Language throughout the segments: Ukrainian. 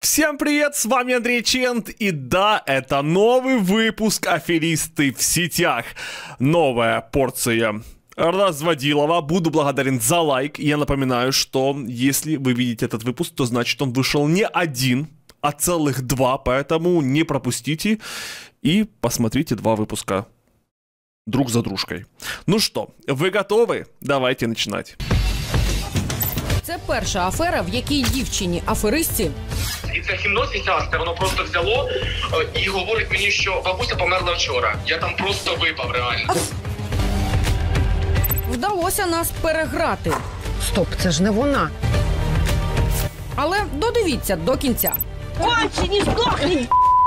Всем привет, с вами Андрей Чент, и да, это новый выпуск «Аферисты в сетях». Новая порция разводилова. Буду благодарен за лайк. Я напоминаю, что если вы видите этот выпуск, то значит он вышел не один, а целых два, поэтому не пропустите и посмотрите два выпуска друг за дружкой. Ну что, вы готовы? Давайте начинать. Це перша афера, в якій дівчині-аферистці... І це гімно сісясте, воно просто взяло і говорить мені, що бабуся померла вчора. Я там просто випав реально. Вдалося нас переграти. Стоп, це ж не вона. Але додивіться до кінця. Кончені, здохніть!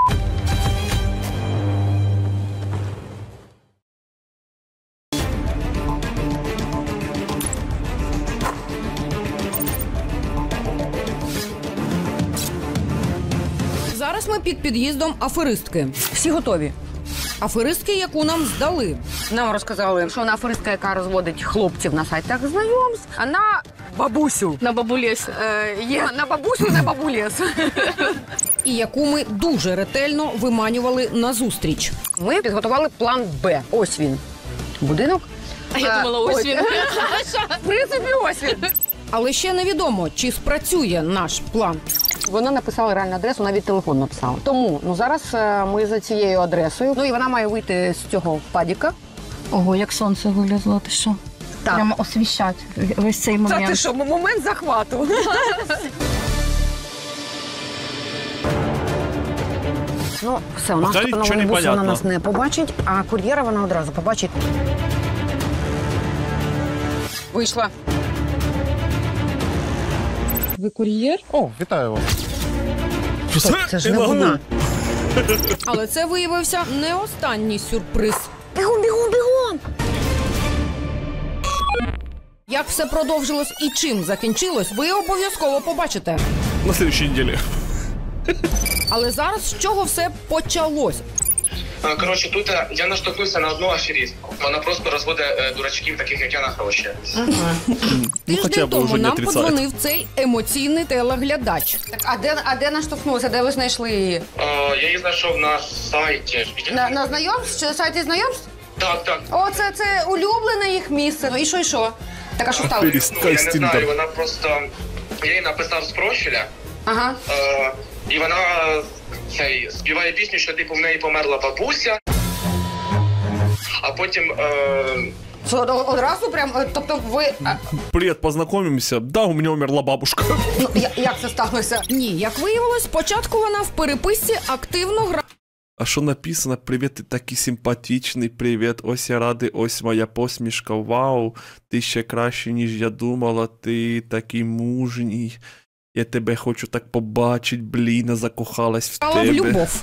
Зараз ми під під'їздом аферистки. Всі готові. Аферистки, яку нам здали. Нам розказали, що вона аферистка, яка розводить хлопців на сайтах знайомств, а на бабусю. На бабулєс. Є на бабусю, на бабулєс. І яку ми дуже ретельно виманювали на зустріч. Ми підготували план Б. Ось він. Будинок. А я думала, ось він. В принципі, ось він. Але ще невідомо, чи спрацює наш план. Вона написала реальну адресу, навіть телефон написала. Тому зараз ми за цією адресою. Ну і вона має вийти з цього падіка. Ого, як сонце вилізло, ти що? Так. Прямо освіщать весь цей момент. Та ти що, момент захвату. Ну, все, у нас Взагалі тут нічого не нового буса вона понятно. нас не побачить, а кур'єра вона одразу побачить. Вийшла. Ви кур'єр? О, вітаю вас. Стоп, це ж не вона. Але це виявився не останній сюрприз. Бігом, бігом, бігом! Як все продовжилось і чим закінчилось, ви обов'язково побачите. На следующей неделе. Але зараз з чого все почалось? Коротше, тут я наштовхнувся на одну аферістку. Вона просто розводить дурачків, таких як я, на гроші. Ну, хотя Тиждень бы тому уже не нам отрицает. подзвонив цей емоційний телеглядач. Так, а де наштовхнулася? Де ви знайшли її? Я її знайшов на сайті. На знайомств? Чи на сайті знайомств? Так. О, це улюблене їх місце. Ну і що, і що? Так, а що стало? Аферист. Ну, я З не Тіндер. знаю, вона просто... Я їй написав з профіля, Ага. і вона співає пісню, що типу в неї померла бабуся. А потім... Що, одразу прям, тобто ви... Привет, познакомимся. Да, у меня умерла бабушка. Ну, як це сталося? Ні, як виявилось, спочатку вона в переписці активно грала А що написано? Привіт, ти такий симпатичний, привіт, ось я радий, ось моя посмішка, вау, ти ще краще, ніж я думала, ти такий мужній, я тебе хочу так побачить, блін, закохалась в тебе. в любов.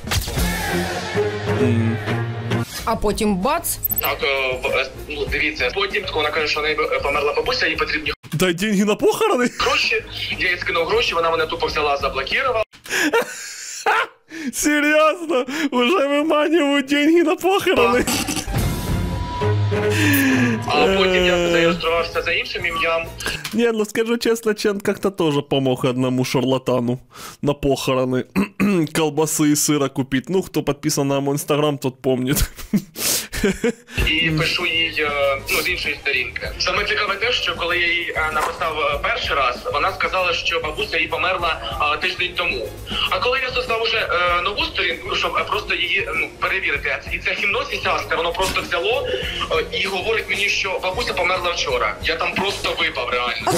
А потім бац, Так, ну, дивіться, потім вона каже, що в неї померла бабуся, їй потрібні Дай деньги на похорони? гроші. Я їй скинув гроші, вона мене тупо взяла, заблокувала. Серйозно? Уже виманюють деньги на похорони? А потім я зареєструвався за іншим ім'ям. Не, ну скажу честно, Чент как-то тоже помог одному шарлатану на похороны колбасы и сыра купить. Ну, кто подписан на мой инстаграм, тот помнит. І пишу їй з іншої сторінки. Саме цікаве те, що коли я їй написав перший раз, вона сказала, що бабуся їй померла тиждень тому. А коли я создав уже нову сторінку, щоб просто її перевірити, і це гімно сісясте, воно просто взяло і говорить мені, що бабуся померла вчора. Я там просто випав реально.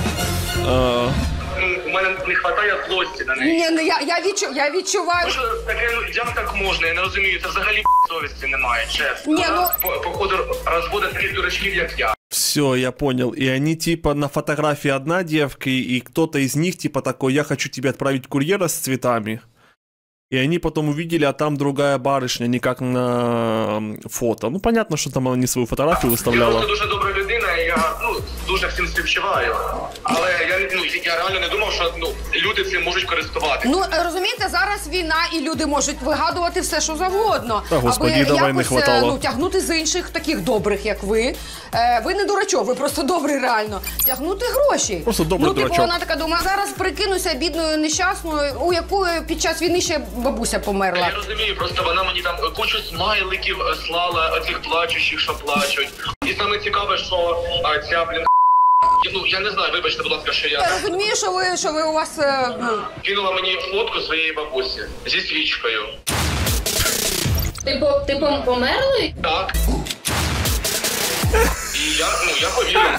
У мене не вистачає злості на неї. Ні, ну я відчуваю. Може, таке, як так можна? Я не розумію, це взагалі совісті немає, чесно. Ні, ну- Походу розводить таких дурачків, як я. Все, я понял. И они типа на фотографии одна девка, и кто-то из них типа такой, я хочу тебе отправить курьера с цветами. И они потом увидели, а там другая барышня, не как на фото. Ну, понятно, что там она не свою фотографию Я выставляла. просто дуже добра людина, і я дуже всім співчуваю. Але я реально не думав, що люди цим можуть користуватися. Ну, розумієте, зараз війна і люди можуть вигадувати все, що завгодно. Та, господі, аби давай не якось хватало. тягнути з інших таких добрих, як ви. Ви не дурачок, ви просто добрий реально. Тягнути гроші. Просто добрий дурачок. Вона така думає, зараз прикинуся бідною нещасною, у якої під час війни ще бабуся померла. Я розумію, просто вона мені там кучу смайликів слала, оцих плачущих, що плачуть. І саме цікаве, що ця, я не знаю, вибачте, будь ласка, що Я розумію, що ви у вас... кинула мені фотку своєї бабусі зі свічкою. Ти померли? Так. І я повірив.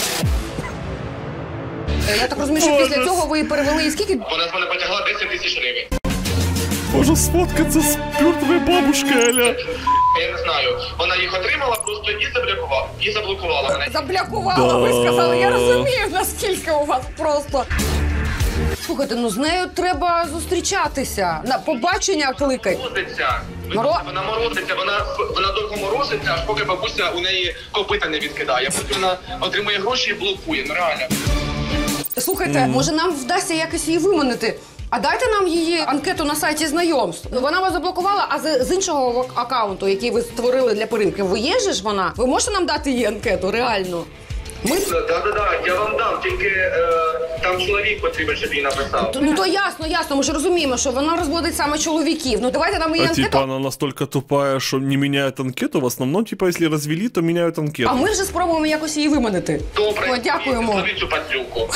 Я так розумію, що після цього ви перевели скільки? Вона з мене потягла 10 тисяч гривень. Боже, сфоткаться з мертвою бабушкою, Аля. Я не знаю, вона їх отримала просто і заблокувала мене. Заблокувала, ви сказали. Я розумію, наскільки у вас просто... Слухайте, з нею треба зустрічатися. На побачення кликать. Морозиться. Вона морозиться, вона довго морозиться, аж поки бабуся у неї копита не відкидає. Потім вона отримує гроші і блокує, реально. Слухайте, може нам вдасться якось її виманити? А дайте нам її анкету на сайті знайомств. Вона вас заблокувала, а з іншого аккаунту, який ви створили для перевірки, ви є ж вона? Ви можете нам дати її анкету, реально? Так, я вам дам, тільки там чоловік потрібен, щоб її написав. То ясно, ми ж розуміємо, що вона розводить саме чоловіків. Давайте нам її анкету. Типа она настолько тупая, что не меняет анкету. В основном, типа, если развели, то меняют анкету. А ми вже спробуємо якось її виманити. Добре, дякуємо. Зловіть цю падлюку.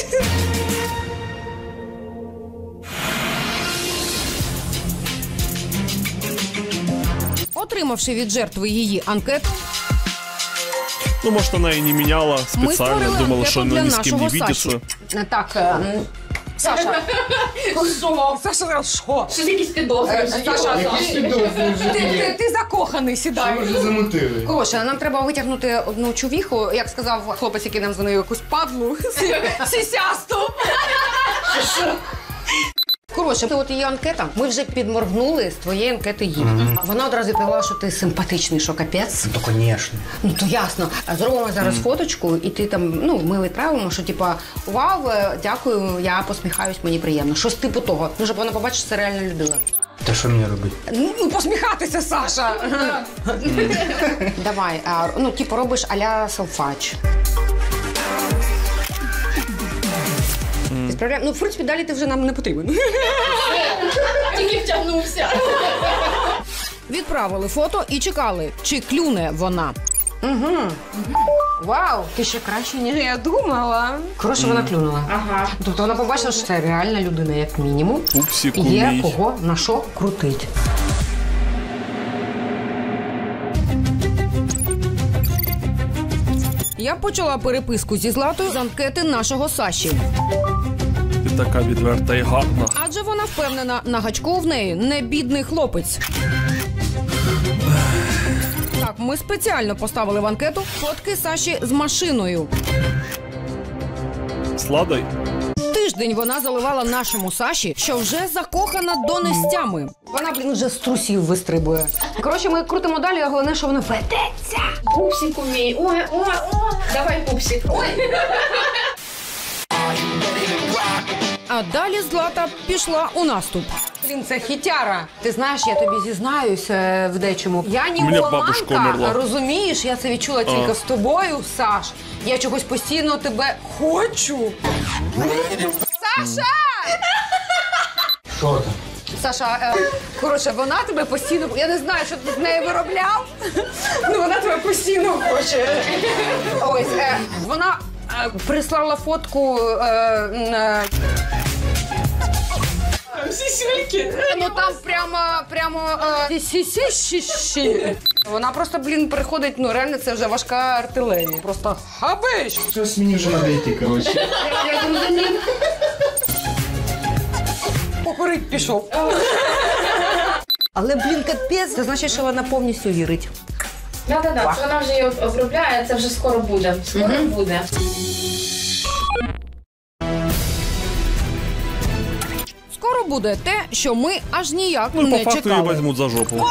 Отримавши від жертви її анкету, Ну, может, она и не меняла ми специально, створили думала, анкету что она для ни с кем не нашого видится. Саші. Так, Саша. Саша, що? Щось якісь підозри. Саша, ти закоханий, сідай. Що ви вже замутили? Коротше, нам треба витягнути одну чувіху, як сказав хлопець, який нам дзвонив, якусь падлу, сісясту. Коротше, от її анкета, ми вже підморгнули з твоєї анкети їй. Вона одразу відповіла, що ти симпатичний, що капець. То, конечно. Ну, то ясно. Зробимо зараз фоточку, і ти там, ми відправимо, що типа, вау, дякую, я посміхаюсь, мені приємно. Щось типу того. Ну, щоб вона побачила, що це реальна людина. Та що мені робити? Ну, посміхатися, Саша. Давай, типу, робиш а-ля селфач. Ну, в принципі, далі ти вже нам не потрібен. Тільки втягнувся. Відправили фото і чекали, чи клюне вона. Вау, ти ще краще, ніж я думала. Коротше, вона клюнула. Ага. Тобто вона побачила, що це реальна людина, як мінімум. Пупсик, Є умій. кого на що крутить. Я почала переписку зі Златою з анкети нашого Саші. Ти така відверта і гарна. Адже вона впевнена, на гачку в неї не бідний хлопець. Так, ми спеціально поставили в анкету фотки Саші з машиною. Сладой? Тиждень вона заливала нашому Саші, що вже закохана до нестями. Вона, вже з трусів вистрибує. Коротше, ми крутимо далі, а головне, що вона ведеться. Пупсик уміє. Ой. Давай, пупсик. Ой. А далі Злата пішла у наступ. Це хітяра. Ти знаєш, я тобі зізнаюсь в дечому. Я У мене бабушка німфоманка, умерла. розумієш? Я це відчула тільки з тобою, Саш. Я чогось постійно тебе хочу. Саша! Що там? Саша, коротше, вона тебе постійно... Я не знаю, що ти з нею виробляв, але вона тебе постійно хоче. Ось, вона прислала фотку... Сісюльки. Ну там прямо сісі. Вона просто, приходить, реально це вже важка артилерія. Просто хабиш. Щось мені вже треба йти, коротше. Покурить пішов. Але, капець, це значить, що вона повністю вірить. Да. Вона вже її обробляє, це вже скоро буде. Скоро буде. Скоро буде те, що ми аж ніяк Ну, по не факту її чекали. візьмуть за жопу.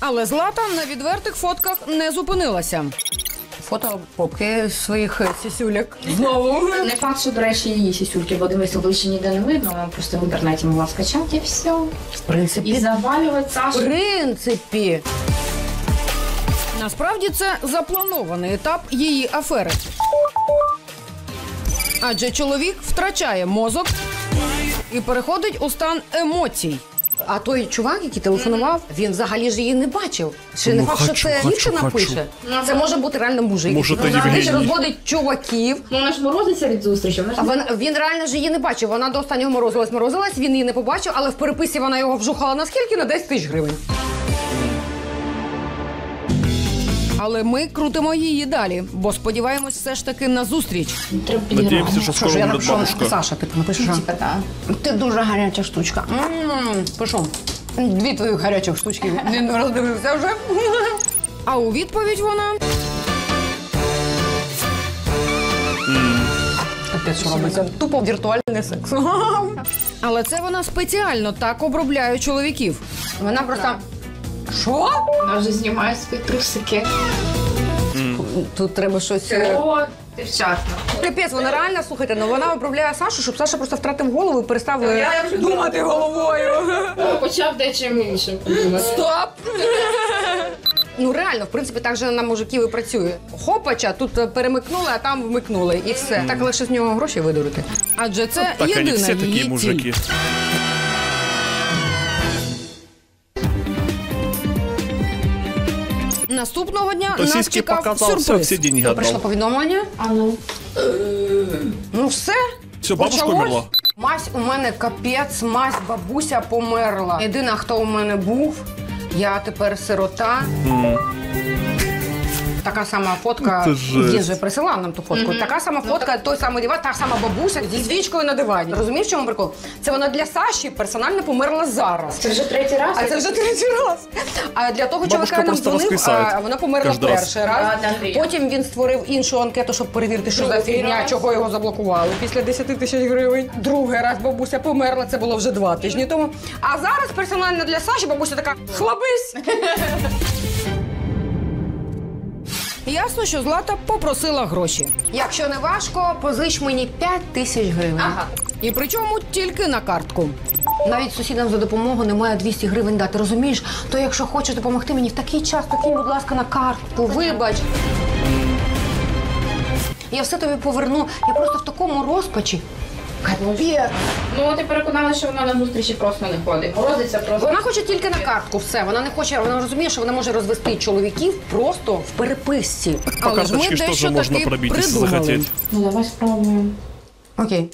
Але Злата на відвертих фотках не зупинилася. Фото попки своїх сісюляк. Знову. Не факт, що, до речі, її сісюльки, бо дивись, обличчя ніде не видно, вона просто в інтернеті могла скачати і все. В принципі. І завалювати В Сашу. принципі. Насправді це запланований етап її афери. Адже чоловік втрачає мозок і переходить у стан емоцій. А той чувак, який телефонував, він взагалі ж її не бачив. Ще не Ну, факт, що хочу, це хочу, дівчина хочу. пише. Це може бути реально мужик. Може, Ну, це зараз Євгеній. він розводить чуваків. Ну, вона ж морозиться від зустрічі. Вона ж А він реально ж її не бачив. Вона до останнього морозилась, він її не побачив, але в переписі вона його вжухала на скільки? На 10 тисяч гривень. Але ми крутимо її далі, бо сподіваємось все ж таки на зустріч. треба підіграти. Надеемся, что скоро Що ж, я умрет напишу, бабушка. Саша, ти напишеш. Типа, так. Ти дуже гаряча штучка. Пишу. 2 твоїх гарячих штучки. Він роздивився вже. А у відповідь вона... Капець, що робиться? Тупо віртуальний секс. Але це вона спеціально так обробляє чоловіків. Вона просто... Що? Вона вже знімає свої трусики. Тут треба щось... О, дівчатка. Капець, вона реально, слухайте, ну вона виправляє Сашу, щоб Саша просто втратив голову і перестав думати головою. Почав дечим іншим. Стоп! Ну реально, в принципі, так же на мужиків і працює. Хопача, тут перемикнули, а там вмикнули. І все. Так лише з нього гроші видурити. Адже це Так они єдина все такие її ціль. мужики. Наступного дня То нас сиськи чекав показал, все, сюрприз. все деньги Прийшло отдал. повідомлення. А ну. Ну все. Все, бабушка Почалось. умерла? Мась у мене капець, мась бабуся померла. Єдина, хто у мене був, я тепер сирота. Така сама фотка, Це жесть. він же присилав нам ту фотку. Така сама фотка, той самий диван, та сама бабуся зі свічкою на дивані. Розумієш, в чому прикол? Це вона для Саші персонально померла зараз. Це вже третій раз. А це вже третій раз. А для того чоловіка Бабушка нам просто дзвонив, воскресає. а вона померла Кожен раз. перший раз. А, для Андрія. Потім він створив іншу анкету, щоб перевірити, що за Другий фігня, раз. чого його заблокували після 10 тисяч гривень. Другий раз бабуся померла, це було вже 2 тижні тому. А зараз персонально для Саші бабуся така хлабись. Ясно, що Злата попросила гроші. Якщо не важко, позич мені 5 тисяч гривень. Ага. І причому тільки на картку. Навіть сусідам за допомогу немає 200 гривень дати, розумієш? То якщо хочеш допомогти мені в такий час, то кинь, будь ласка, на картку, вибач. Я все тобі поверну. Я просто в такому розпачі. Капець. Ну, ти переконала, що вона на зустрічі просто не ходить. Морозиться просто. Вона хоче тільки на картку, все. Вона не хоче, вона розуміє, що вона може розвести чоловіків просто в переписці. По Але ж ми карточке что дещо же можно таки пробить, если придумали. захотеть? Ну, давай спробуємо. Окей.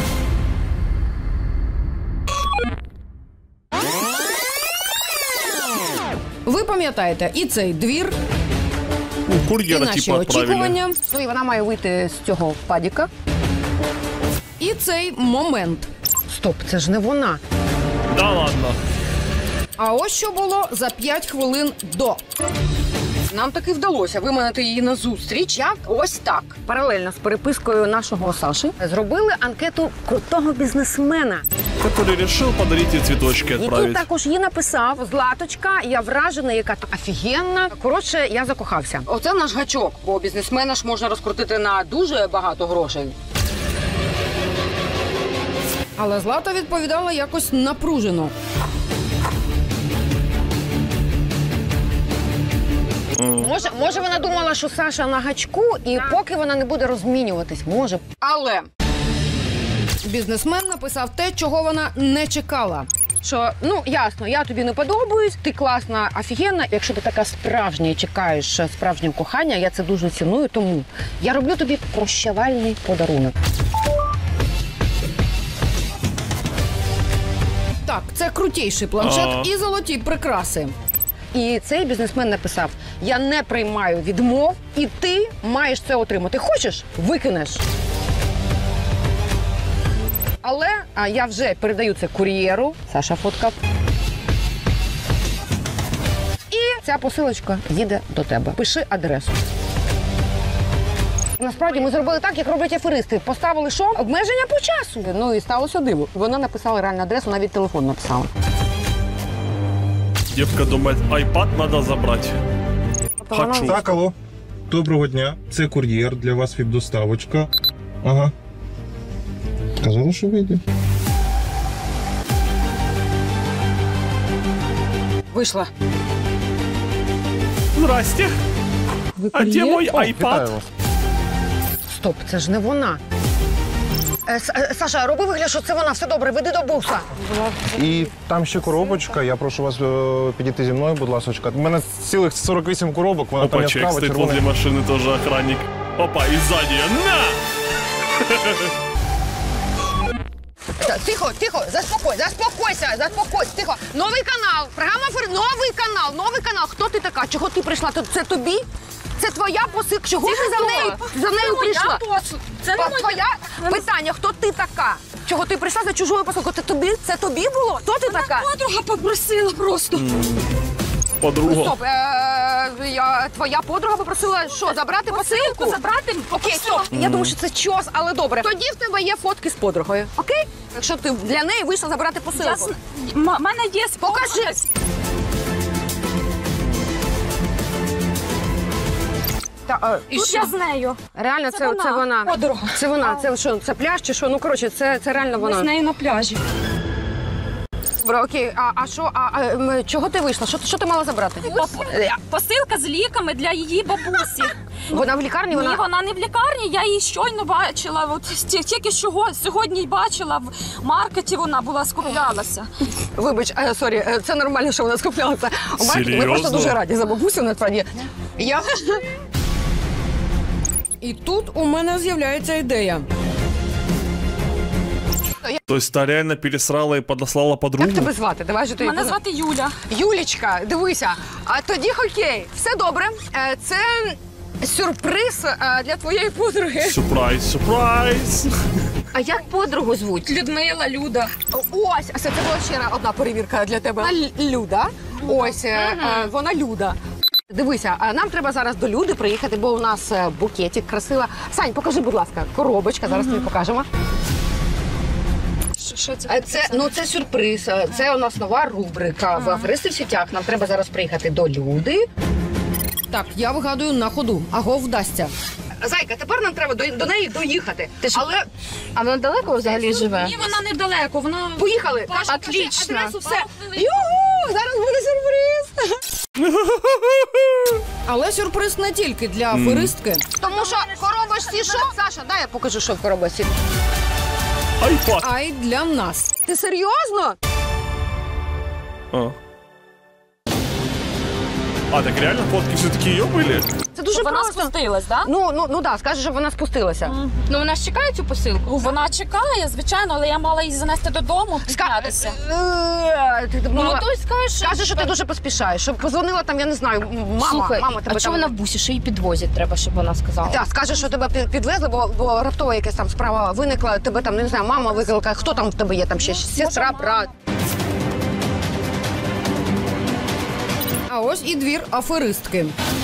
Ви пам'ятаєте і цей двір, У і курьера наші типа отправили. очікування, Ну і вона має вийти з цього падіка. і цей момент. Стоп, це ж не вона. Да ладно. А ось що було за 5 хвилин до. Нам таки вдалося виманити її на зустріч. Як ось так. Паралельно з перепискою нашого Саші зробили анкету крутого бізнесмена. Который решил подарить ей цветочки Який отправить. також їй написав: Златочка, я вражена, яка ти офігенна. Коротше, я закохався. Оце наш гачок, бо бізнесмена ж можна розкрутити на дуже багато грошей. Але Злата відповідала якось напружено. Може, вона думала, що Саша на гачку, і поки вона не буде розмінюватись, може. Але Бізнесмен написав те, чого вона не чекала. що, ну, ясно, я тобі не подобаюсь, ти класна, офігенна. Якщо ти така справжня і чекаєш справжнього кохання, я це дуже ціную, тому я роблю тобі прощавальний подарунок. Так, це крутійший планшет і золоті прикраси. І цей бізнесмен написав: я не приймаю відмов, і ти маєш це отримати. Хочеш – викинеш. Але я вже передаю це кур'єру. Саша фоткав. І ця посилочка їде до тебе. Пиши адресу. Насправді ми зробили так, як роблять аферисти. Поставили що? Обмеження по часу. Ну і сталося диво. Вона написала реальну адресу, навіть телефон написала. Девка думает, айпад надо забрать. Хочу. Так, алло. Доброго дня. Це кур'єр, для вас віп-доставочка. Ага. Казали, що вийде. Вийшла. Здрасте. А где мой айпад? Стоп, це ж не вона. Саша, роби вигляд, що це вона. Все добре, веди до буса. І там ще коробочка. Я прошу вас підійти зі мною, будь ласка. У мене цілих 48 коробок, вона там Опа, человек яскрава, стоит возле червона. машины, тоже охранник. Опа, и сзади. На! Тихо, тихо, заспокойся, тихо. Новий канал, програма новий канал. Хто ти така? Чого ти прийшла? Це тобі? Це твоя посилка? Чого ти за нею прийшла? Це не Твоя питання, хто ти така? Чого ти прийшла за чужою посилкою? Це тобі було? Хто ти така? подруга попросила просто. Подруга. Стоп, твоя подруга попросила, що, забрати посилку? Забрати. Окей, стоп. Я думаю, що це чос, але добре. Тоді в тебе є фотки з подругою, окей? Якщо ти для неї вийшла забрати посилку. У мене є Покажи. Тут я з нею. Реально, це вона. Подруга. Це вона. Це що, це пляж чи що? Ну, коротше, це реально Ми з вона. нею на пляжі. Добре, окей. Чого ти вийшла? Що ти мала забрати? Посилка з ліками для її бабусі. Вона в лікарні? Ні, вона не в лікарні, я її щойно бачила. От тільки сьогодні й бачила в маркеті, вона була, скуплялася. Вибач, сорі, це нормально, що вона скуплялася. У маркеті. Ми Серйозно? просто дуже раді за бабусю, насправді. І тут у мене з'являється ідея. То есть та реально пересрала и подослала подругу? Як тебе звати? Давай же ти. Мене звати Юля. Юлічка, дивися. А тоді окей, все добре. Це сюрприз для твоєї подруги. Сюрприз, сюрприз. А як подругу звуть? Людмила, Люда. Ось, це була ще одна перевірка для тебе. Вона Люда. Ось, вона Люда. Дивися, нам треба зараз до Люди приїхати, бо у нас букетик красива. Сань, покажи, будь ласка, коробочка, зараз тобі покажемо. Що це? Це сюрприз. Це у нас нова рубрика в «Аферисти в сітях». Нам треба зараз приїхати до Люди. Так, я вигадую на ходу. Аго, вдасться. Зайка, тепер нам треба до неї доїхати. Але... А вона далеко взагалі живе? Ні, вона недалеко, вона... Поїхали! Отлично. Адресу, все. Югу! Зараз буде сюрприз! Але сюрприз не тільки для аферистки. Тому що в коробочці що? Саша, дай я покажу, що в коробочці. Айпад. А й для нас. Ти серйозно? Так реально фотки все-таки ее были? Це дуже Вона просто. спустилась, так? Ну да, скажи, що вона спустилася. Ну вона ж чекає цю посилку? Вона чекає, звичайно, але я мала її занести додому, піднятися. Ну, то й скажеш. Скажи, що ти дуже поспішаєш, щоб позвонила там, я не знаю, мама тебе а там. чого вона в бусі? Що її підвозять, треба, щоб вона сказала. Так, скаже, що тебе підвезли, бо раптово якась там справа виникла, тебе там, не знаю, мама викликає, хто там в тебе є, там ще сестра, брат. А ось і двір аферистки.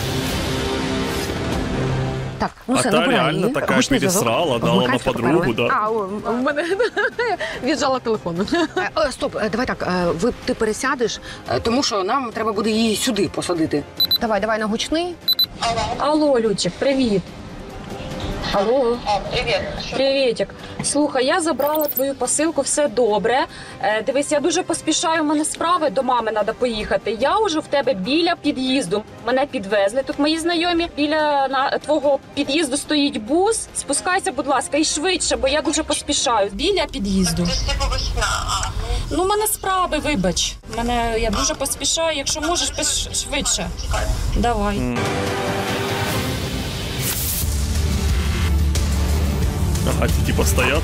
Так, А та реально така пересрала, дала на подругу, да. У мене віджала телефон. Стоп, давай так, ти пересядеш, тому що нам треба буде її сюди посадити. Давай на гучний. Алло, Людчик, привіт. Алло. Привітик. Слухай, я забрала твою посилку, все добре. Дивись, я дуже поспішаю, у мене справи, до мами треба поїхати. Я вже в тебе біля під'їзду. Мене підвезли, тут мої знайомі. Біля твого під'їзду стоїть бус. Спускайся, будь ласка, і швидше, бо я дуже поспішаю. Біля під'їзду. Ну, в мене справи, вибач. Я дуже поспішаю, якщо можеш, швидше. Давай. Ага, ті типа стоять.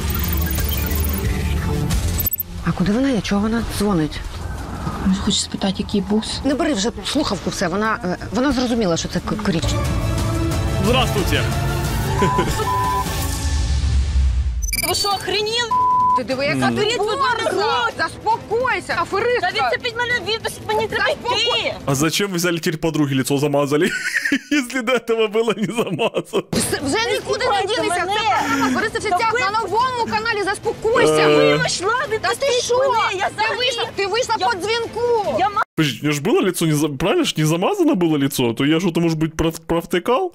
А куди вона є? Чого вона дзвонить? Хочу спитати, який бус. Не бери вже слухавку все, вона зрозуміла, що це коріч. Здравствуйте. Ви що, охреніли? Ти диви, яка ти борза! Заспокойся, аферистка! Та відцепіть мене від, мені треба йти! А зачем вы взяли теперь подруги лицо замазали, если до этого было не замазано? Вже нікуди не дінешся, це програма «Аферисти в сітях» на новому каналі, заспокойся! Вийшла, Та ти що? Ти вийшла по дзвінку! Подожди, у меня же было лицо, правильно ж не замазано было лицо? То я что-то, может быть, провтыкал?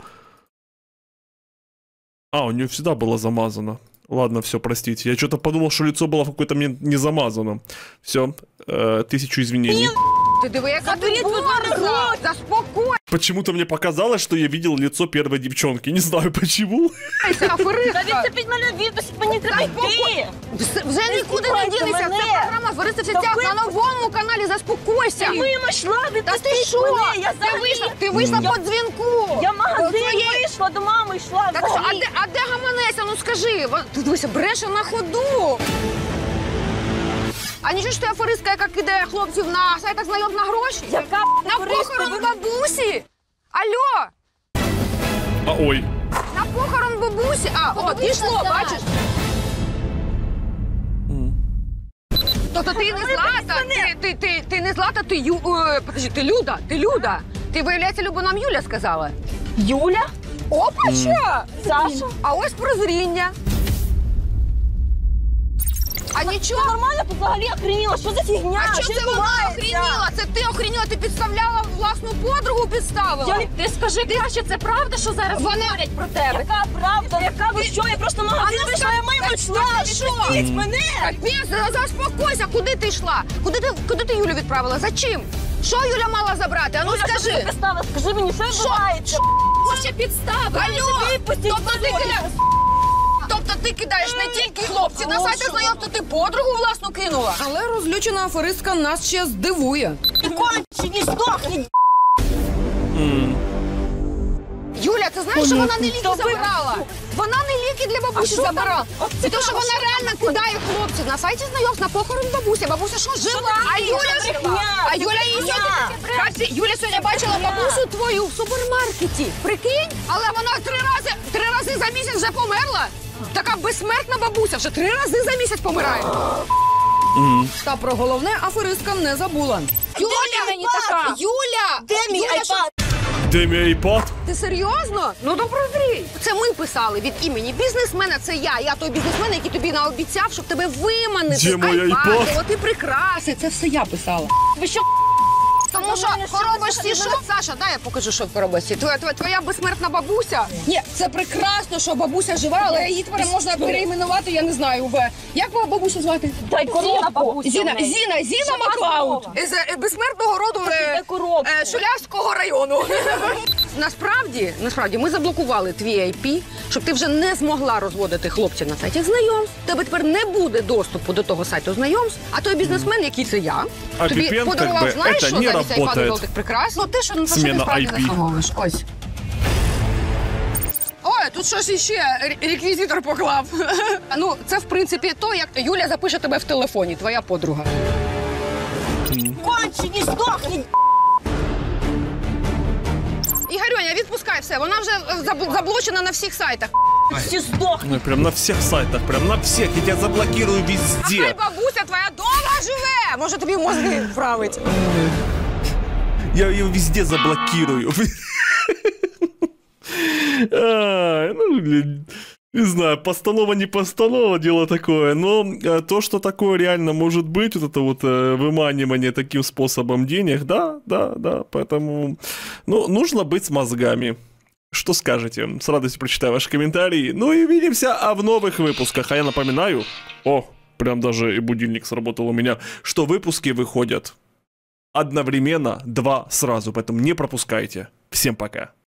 А, у нее всегда было замазано. Ладно, все, простите. Я что-то подумал, что лицо было в какой-то момент не замазано. Все, 1000 извинений. Ти диви, яка ти борза! Заспокойся, Почему-то мне показалось, что я видел лицо первой девчонки. Не знаю почему. аферистка! Відцепіть мене від, мені треба йти. Вже нікуди не дінешся. Це програма «Аферисти в сітях» на новому каналі. Заспокойся! Мимо йшла, Та ти відпустіть що? мене, Ти вийшла по дзвінку. Я в магазин Твоє- вийшла, до мами йшла. Так що, а де гаманеся? Ну скажи. Ти дивися, бреше на ходу. А нічого ж ти аферистка, яка кидає хлопців на сайтах знайом на гроші? Яка На похорон бабусі? Алло! А, ой. На похорон бабусі? А, о, дійшло, бачиш? Тобто ти не Злата, ти не Злата, подожди, ти Люда. Ти, виявляється, Люба нам Юля сказала. Юля? Опача! Саша? А ось прозріння. А нічого. Нормально, ти взагалі охреніла, що за фігня? А що це вона охреніла? Це ти охреніла, ти підставляла власну подругу, підставила. Ти скажи краще, це правда, що зараз говорять про тебе? Яка правда? Яка ви що? Я просто в магазин вийшла, я мимо йшла. Відпустіть мене! Капець, заспокойся, куди ти йшла? Куди ти Юлю відправила? За чим? Що Юля мала забрати? А ну скажи. Скажи мені, що відбувається? Ще підстави. Алло! Тобто ти кидаєш не тільки хлопців на сайті знайомств, ти подругу власну кинула. Але розлючена аферистка нас ще здивує. Кончені, здохні! Юля, ти знаєш, що вона не ліки забирала? Вона не ліки для бабусі забирала. Тому що вона реально кидає хлопців на сайті знайомств на похорон бабусі. Бабуся що, жива? А Юля жива. А Юля її сьогодні... Юля сьогодні бачила бабусю твою в супермаркеті. Прикинь? Але вона три рази за місяць вже померла. Така безсмертна бабуся вже 3 рази за місяць помирає. Та про головне аферистка не забула. Юля! Де мій айпад? Де мій айпад? Ти серйозно? Ну то прозрій. Це ми писали від імені бізнесмена, це я той бізнесмен, який тобі наобіцяв, щоб тебе виманити Де з мій айпаду, айпад? золоті прикраси. Це все я писала. Ви що? Тому що в коробочці що? Саша, дай я покажу, що в коробочці. Твоя безсмертна бабуся? Ні, це прекрасно, що бабуся жива, але її тепер можна переіменувати, я не знаю, як бабусю звати? Дай коробку. Зіна Маклауд. З безсмертного роду Шулявського району. Насправді, ми заблокували твій IP, щоб ти вже не змогла розводити хлопців на сайті знайомств. Тебе тепер не буде доступу до того сайту знайомств, а той бізнесмен, який це я, А тобі VPN, подарував, как бы, знаєш, это що не замість айпаду работает. золотих прикрас? Ну ти що, ну, що ти Смена справді IP. заслуговуєш? Ось. Ой, тут щось іще реквізитор поклав. Ну, це, в принципі, то, як Юля запише тебе в телефоні, твоя подруга. Кончені, здохні! Ігорюня, відпускай все, вона вже заблочена на всіх сайтах. Всі здохні! Ну, прям на всех сайтах, прям на всех. Я тебя заблокирую Хай везде. бабуся твоя дома живе! Може тобі мозги вправить. Я ее везде заблокирую. Ну, блин, не знаю, постанова не постанова, дело такое. Но то, что такое реально может быть, вот это вот выманивание таким способом денег, да. Поэтому, ну, нужно быть с мозгами. Что скажете? С радостью прочитаю ваши комментарии. Ну и увидимся в новых выпусках. А я напоминаю, прям даже и будильник сработал у меня, что выпуски выходят одновременно, 2 сразу. Поэтому не пропускайте. Всем пока.